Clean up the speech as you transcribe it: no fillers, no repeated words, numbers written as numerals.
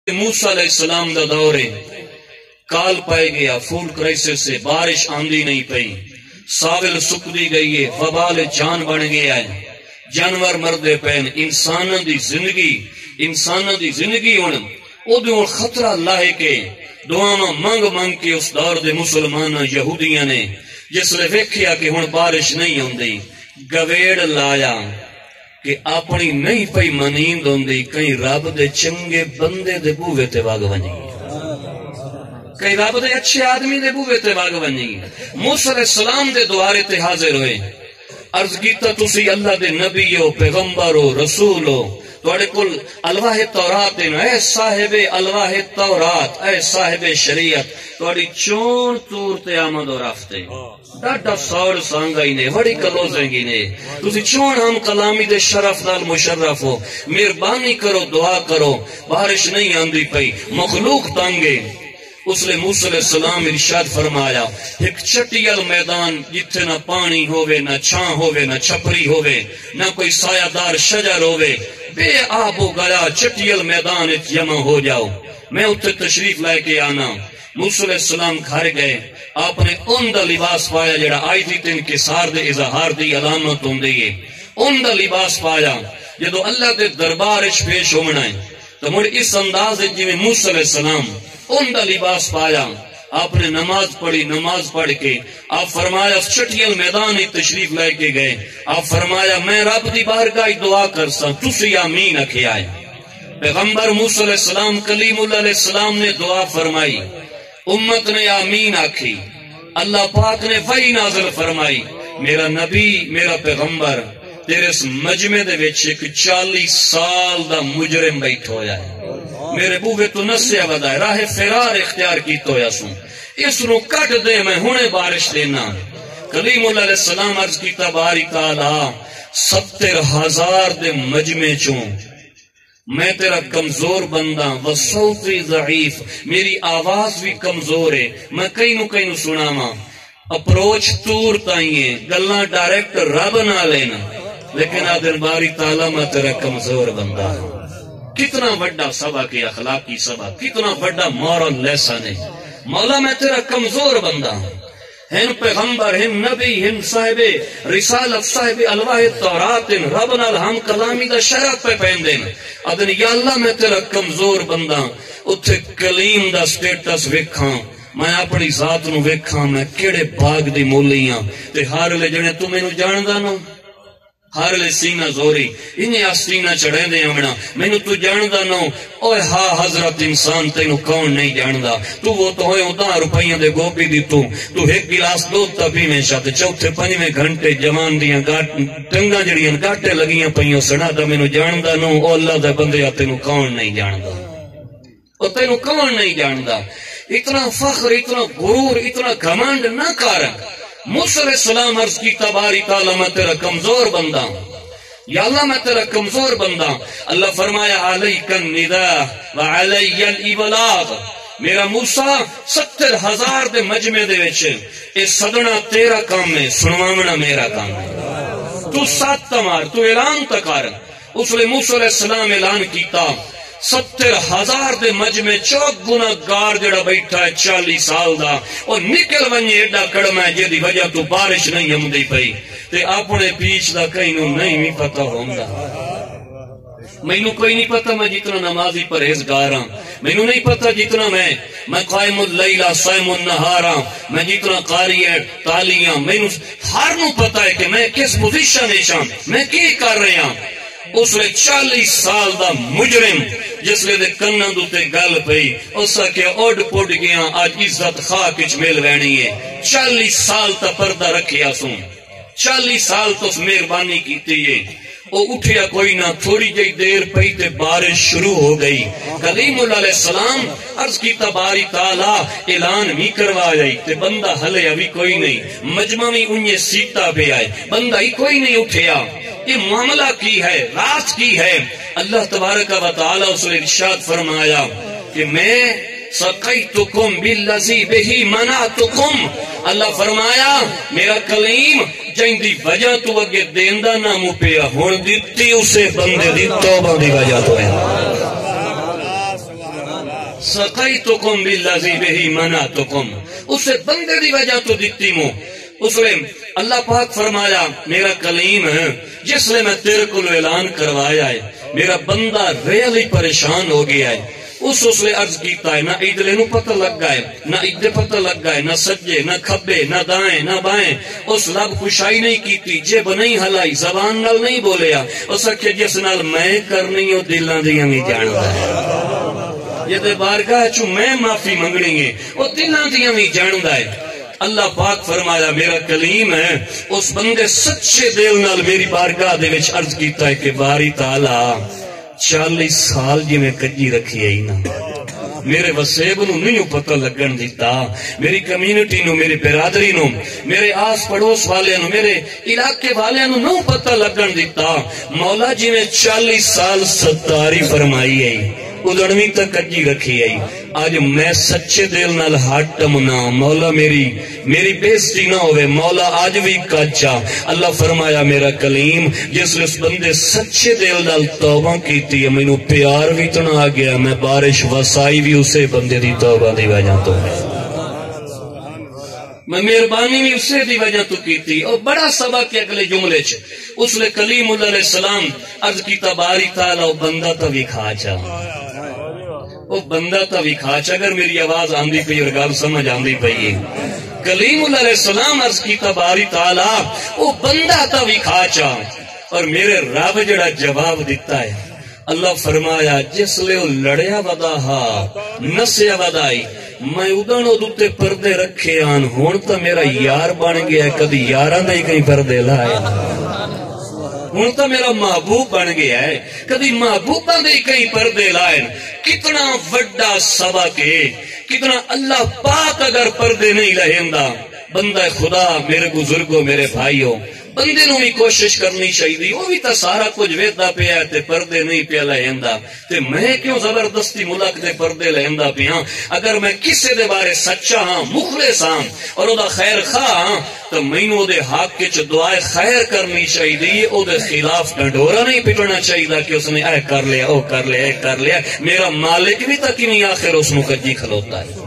موسیٰ علیہ السلام دا دور ہے، کال پائے گیا، فوڈ کرائسس سے بارش آندی نہیں پئی، ساول سکدی گئی ہے، وبال جان بن گیا ہے، جانور مردے پین، انسان دی زندگی ہن اودوں خطرہ لاہے کے دعاواں منگ منگ کے اس دور دے مسلماناں یہودیاں نے جس لے ویکھیا کہ ہن بارش نہیں ہوندی، گویڑ لایا کہ اپنی نہیں پئی منیند ہوندی، کہیں رب دے چنگے بندے دے بوے تے وگ ونجی، کہیں رب دے اچھے آدمی دے بوے تے وگ ونجی۔ موسیٰ علیہ السلام دے دوارے تے حاضر ہوئے، عرض کیتا تسی اللہ دے نبی ہو، پیغمبر ہو، رسول ہو، توڑے کل الواح تورات ہیں، اے صاحب الواح تورات، اے صاحب شریعت، توڑی چون تور تے آمد و رفتے ڈاڈا سوڑ سانگائی نے وڑی کلوزنگی نے تسی چون ہم کلامی دے شرف نال مشرف ہو، مہربانی کرو، دعا کرو، بارش نہیں آندی پئی، مخلوق تانگے۔ اس لئے موسیٰ علیہ السلام ارشاد فرمایا، ایک چٹیل میدان جتھے نہ پانی ہوئے، نہ چھان ہوئے، نہ چھپری ہوئے، نہ کوئی سایہ دار شجر ہوئے، بے آب و گیا چٹیل میدان جمع ہو جاؤ، میں اتھے تشریف لائے کے آنا۔ موسیٰ علیہ السلام گھر گئے، آپ نے ان دا لباس پایا جڑا آئی تھی تین کے سار دے اظہار دی علامت ہوں دیئے، ان دا لباس پایا جدو اللہ دے دربارش پیش ہونا ہے تو مجھے اس انداز جی میں موسیٰ علیہ السلام ان دا لباس پایا، آپ نے نماز پڑھی، نماز پڑھ کے آپ فرمایا اس چٹیل میدان ہی تشریف لے کے گئے، آپ فرمایا میں رب دی بارگاہ دعا کرسا تسی آمین اکھے آئے۔ پیغمبر موسیٰ علیہ السلام کلیم اللہ علیہ السلام نے دعا فرمائی، امت نے آمین آکھی، اللہ پاک نے وحی نازل فرمائی، میرا نبی میرا پیغمبر تیرے اس مجمع دے وچ ایک 40 سال دا مجرم بیٹھ ہویا ہے، میرے بوے تو نسیا ودا ہے، راہ فرار اختیار کی تو یا سوں، اس نو کٹ دے میں ہونے بارش دینا۔ کلیم اللہ علیہ السلام عرض کی تباری تعالی 70,000 دے مجمع چوں میں تیرا کمزور بندہ، وصوتی ضعیف، میری آواز بھی کمزور ہے، میں کئی نو سنا ماں، اپروچ تور تائیے، گلنا ڈائریکٹ رب نہ لینا، لیکن آدھر باری تعالیٰ میں تیرا کمزور بندہ ہوں۔ کتنا بڑا سبق ہے، اخلاقی سبق، کتنا بڑا مورل لیسن ہے، مولا میں تیرا کمزور بندہ ہوں۔ ہن پیغمبر، ہن نبی، ہن صاحب رسالت، صاحب الواح تورات، ہن رب نال ہم کلامی دا شرف پہ پہندین، ادن یا اللہ میں تیرا کمزور بندہ، اتھے کلیم دا سٹیٹس ویکھاں، میں اپنی ذات نو ویکھاں، میں کیڑے باغ دی مولیاں، تے ہار لے جنے تو میں نو جاندہ نا، ہر لے سینہ زوری انہیں آستینہ چڑھیں دے امنا، میں نو تو جاندہ نو، اوہ ہاں حضرت انسان تینو کون نہیں جاندہ، تو وہ تو ہوئے 10 روپیاں دے گوپی دی تو ایک گلاس دو تبھی میں شاہتے چوتھے 5 گھنٹے جوان دیاں ٹنگاں جڑیاں گاٹے لگیاں پہیوں سڑا دا میں نو جاندہ نو، او اللہ دے بندے تینو کون نہیں جاندہ، او تینو کون نہیں جاندہ۔ اتنا فخر، اتنا غرور، اتنا گھمنڈ نہ کر۔ موسیٰ علیہ السلام عرض کی تباری تعالیٰ میں تیرا کمزور بندہ ہوں، یا اللہ میں تیرا کمزور بندہ ہوں۔ اللہ فرمایا علیک النداء وعلی الابلاغ، میرا موسیٰ 70,000 دے مجمع دے وچے اے صدنا تیرا کام ہے، سنوامنا میرا کام ہے، تو ساتھ تمار، تو اعلان تکار۔ اس لئے موسیٰ علیہ السلام اعلان کیتا 70,000 دے مجمع چوک گناہگار جڑا بیٹھا ہے 40 سال دا، اور نکل ونجے ایڈا کڑما ہے جدی وجہ تو بارش نہیں ہمدی پئی، تے اپنے پیچھ دا کہیں نو نہیں بھی پتہ ہوندا۔ میں نو کوئی نہیں پتہ میں جتنا نمازی پرہیزگار ہاں، میں نو نہیں پتہ جتنا میں قائم اللیلہ صائم النہارا، میں جتنا قاری ہے تالیاں، میں نو ہر نو پتہ ہے کہ میں کس پوزیشن ہے، میں کی کر رہے ہاں۔ اس لئے 40 سال دا مجرم جس لئے دے کنن دوتے گل پئی، اسا کہ اوڈ پوڈ گیا آج عزت خواہ کچھ مل وینی ہے، 40 سال تا پردہ رکھیا سوں، 40 سال تو اس مہربانی کیتی ہے، وہ اٹھیا کوئی نہ، تھوڑی جئی دیر پئی تے بارش شروع ہو گئی۔ کلیم اللہ علیہ السلام عرض کی تباری تعالیٰ اعلان بھی کروا جائی تے بندہ ہلے ابھی کوئی نہیں، مجمع میں انہیں سیٹا پہ آئے، بندہ ہی کوئی نہیں اٹھیا، یہ معاملہ کی ہے، راز کی ہے۔ اللہ تبارک و تعالیٰ اس نے ارشاد فرمایا کہ میں سقیتکم بالذی بہی منعتکم، اللہ فرمایا میرا کلیم جن دی وجہ تو اگے دیندہ نہ مو پیا ہون دیتی اسے بندے دی توبہ دی وجہ تو ہے۔ سقیتکم بالذی بہ منعتکم، اسے بندے دی وجہ تو دیتی مو. اس لئے اللہ پاک فرمایا میرا کلیم ہے جس لئے میں تیرے کو اعلان کروایا ہے، میرا بندہ ریلی پریشان ہو گیا ہے. اس لئے عرض کیتا ہے نہ ادھر نو پتہ لگ گئے، نہ ادھر پتہ لگ گئے، نہ سجے نہ کھبے، نہ دائیں نہ بائیں. اس لب کشائی نہیں کیتی، جب نہیں ہلائی، زبان نال نہیں بولیا. اس اکھے جس نال میں کرنی ہو دلاں دیاں نہیں جاندا ہے، یہ دے بارگاہ چوں میں معافی منگنی ہے وہ دلاں دیاں نہیں جاندا ہے. اللہ پاک فرمایا میرا کلیم ہے اس بندے سچے دل نال میری بارگاہ دے وچ عرض کیتا ہے کہ باری تعالی 40 سال جی میں کجی رکھی ہے نا، میرے وسیب نو نہیں پتہ لگن دیتا، میری کمیونٹی نو، میری برادری نو، میرے آس پڑوس والے نو، میرے علاقے والے نو نو پتہ لگن دیتا. مولا جی میں 40 سال ستاری فرمائی ہے، ادڑویں تک کجی رکھی ہے. آج میں سچے دل نال ہاتم نہ مولا میری بےزتی نہ ہوئے، مولا آج بھی کچا. اللہ فرمایا میرا کلیم جس اس بندے سچے دل نال توبہ کیتی ہے مینوں پیار بھی اتنا آ گیا، میں بارش وسائی بھی اسے بندے دی توبہ دی وجہ تو میں مہربانی بھی اسے دی وجہ تو کیتی. اور بڑا سبق ہے اگلے جملے چ اس لئے کلیم اللہ علیہ السلام عرض کیتا باری تعالی او بندہ تو بھی کھا چا، وہ بندہ تا بھی کھاچ. اگر میری آواز آندی پئی اور گل سمجھ آندی پئی، کلیم اللہ علیہ السلام عرض کیتا باری تعالی وہ بندہ تا بھی کھاچا. اور میرے رب جڑا جواب دیتا ہے اللہ فرمایا جس لے وہ لڑیا ودا ہا نسیا ودائی میں ادن ادوتے پردے رکھے آن ہون تا میرا یار بن گیا، کدی یاراں دے کہیں پردے لائے، ہوں تو میرا محبوب بن گیا ہے، کدی محبوبہ دے کئی پردے لائن. کتنا وڈا سبق ہے، کتنا اللہ پاک اگر پردے نہیں لہندا. بندہ خدا میرے بزرگوں میرے بھائیوں بندے نو بھی کوشش کرنی چاہیے، وہ بھی تو سارا کچھ ویدا پیا تے پردے نہیں پیا لہندا، تے میں کیوں زبردستی ملک دے پردے لہندا پیا؟ اگر میں کسے دے بارے سچا ہاں، مخلص ہاں اور او دا خیر خواہ ہاں تو مینوں دے حق وچ دعائے خیر کرنی چاہیے، او دے خلاف ڈنڈورا نہیں پٹنا چاہیے کہ اس نے اے کر لیا او کر لیا اے کر لیا. میرا مالک بھی تک نہیں آخر اس نو کجی کھلوتا ہے.